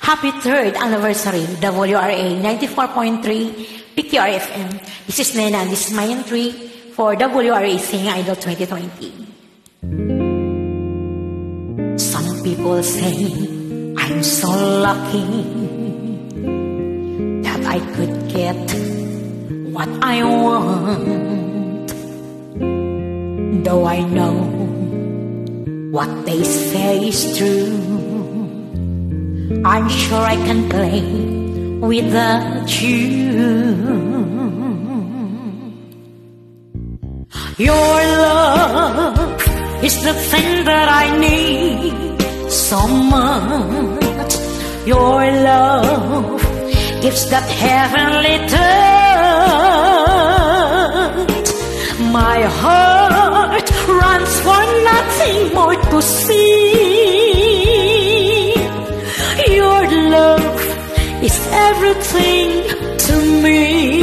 Happy 3rd anniversary, WRA 94.3 PQR FM. This is Nena and this is my entry for WRA Sing Idol 2020. Some people say I'm so lucky that I could get what I want. Though I know what they say is true, I'm sure I can play without you. Your love is the thing that I need so much. Your love gives that heavenly touch. My heart runs for nothing more to see. Your love is everything to me.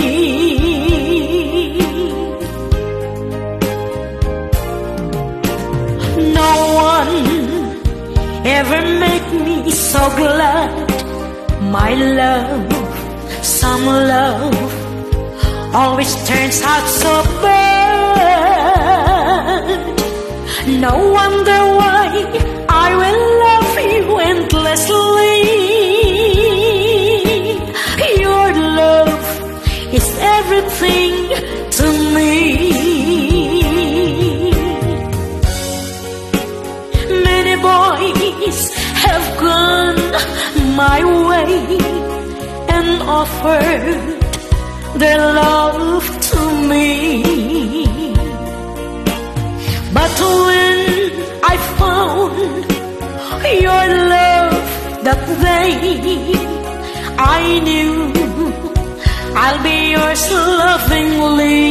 No one ever made me so glad. My love, some love, always turns out so bad. No wonder why I will love you endlessly. Your love is everything to me. Many boys have gone my way and offered their love to me, but when I found your love that day, I knew I'll be yours lovingly.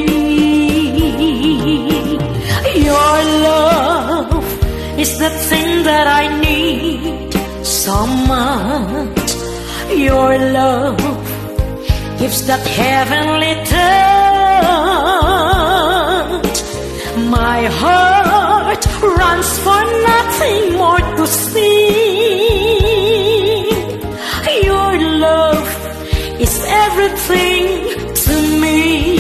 Your love is the thing that I need so much. Your love gives that heavenly touch. My heart runs for nothing more to see. Your love is everything to me.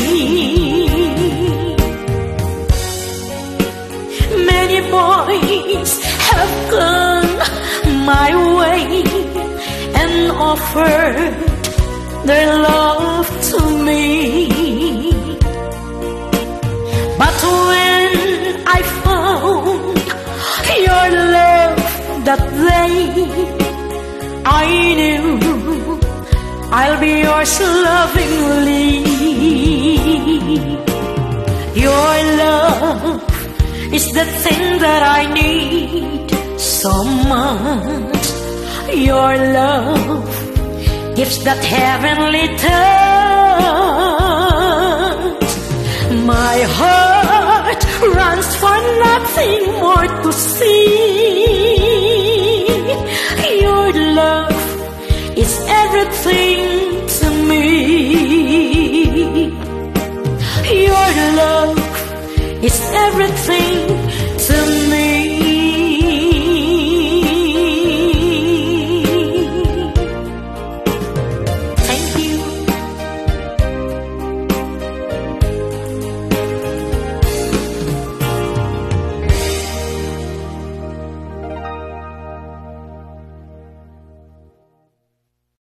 Many boys have gone my way and offered their love to me, but when I found your love that day, I knew I'll be yours lovingly. Your love is the thing that I need so much. Your love gives that heavenly touch. My heart runs for nothing more to see. Your love is everything to me. Your love is everything